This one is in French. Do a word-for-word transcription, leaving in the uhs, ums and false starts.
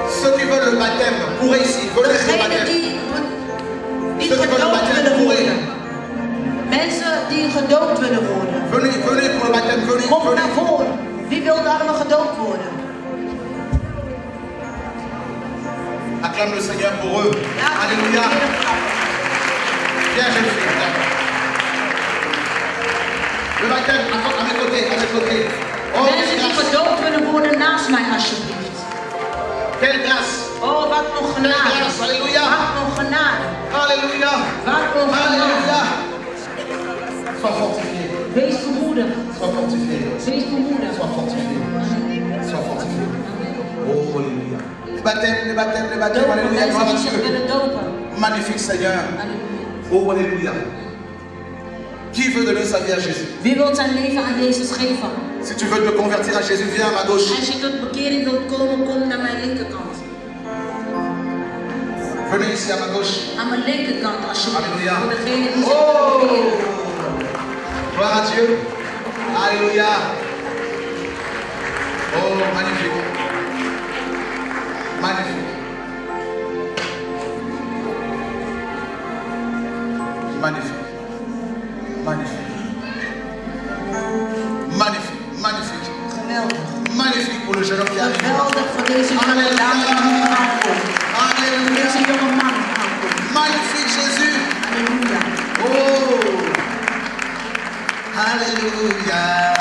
Ceux qui veulent le baptême, courez ici. Venez le Degene baptême. die, die Ceux qui veulent le gedoopt baptême, willen courez. worden. Mensen die gedoopt willen worden. Venez, venez pour le baptême, venez, Kom venez. naar voren. Wie wil daar nog gedoopt worden? Acclame le Seigneur pour eux. Alléluia. Viens, jeune fille. Viens. Le baptême, à mes côtés, à mes côtés. Oh, Mensen quelle die grâce. gedoopt willen worden naast mij alsjeblieft. Quelle grâce. Oh, wat nog Quelle genade. grâce. Alléluia. Wat nog genade. Alléluia. Wat nog Alléluia. genade. Sois fortifié. Wees bemoedigd. Sois fortifié. Wees bemoedigd. Sois fortifié. Sois fortifié. Oh, Alléluia. Les baptêmes, les baptêmes, les baptêmes. Dopen, Alléluia. Gloire mensen à die zich Dieu. willen dopen. Magnifique Seigneur. Halleluja. Oh, Alléluia. Qui veut donner sa vie à Jésus? Wie wil zijn leven aan Jezus geven? Si tu veux te convertir à Jésus, viens à ma gauche. Als je tot bekering wilt komen, kom naar mijn linkerkant. Venez ici à ma gauche. Aan mijn linkerkant alsjeblieft. Halleluja. Voor degene die zich Oh! willen bekeren. Gloire à Dieu. Alléluia. Oh, magnifique. Magnifique. Magnifique. Magnifique. Magnifique. Magnifique. Geweldig. Magnifique pour le jeune homme qui arrive. Geweldig voor deze jonge dame die nu aankomt. Alléluia. Deze jonge man aankomt. Magnifique Jésus. Halleluja. Oh. Alléluia.